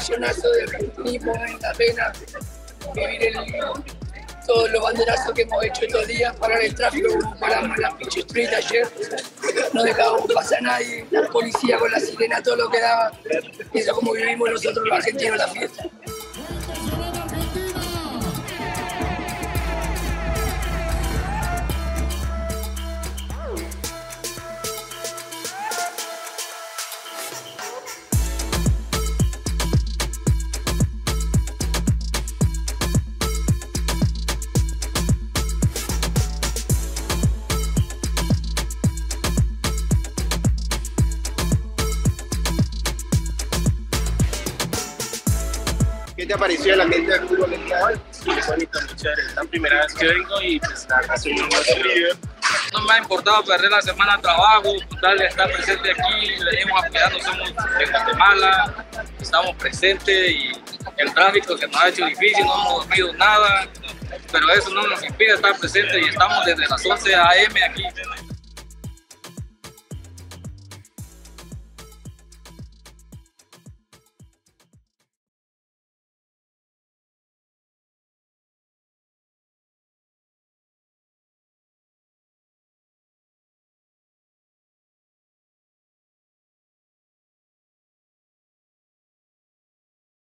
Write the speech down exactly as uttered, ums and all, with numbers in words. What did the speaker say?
millonazo de argentinismo, es la pena vivir el, todos los banderazos que hemos hecho estos días, parar el tráfico como paramos en la Peach Street ayer, no dejábamos pasar a nadie, la policía con la sirena, todo lo que daba, eso es como vivimos nosotros los argentinos la fiesta. ¿Qué te pareció el ambiente del fútbol en día? Muy bonito, muy chévere. Es la primera vez que vengo y pues la verdad soy muy emocionado. No me ha importado perder la semana de trabajo, tal de estar presente aquí, venimos apoyando, somos de Guatemala, estamos presentes y el tráfico se nos ha hecho difícil, no hemos dormido nada, pero eso no nos impide estar presentes y estamos desde las once a eme aquí.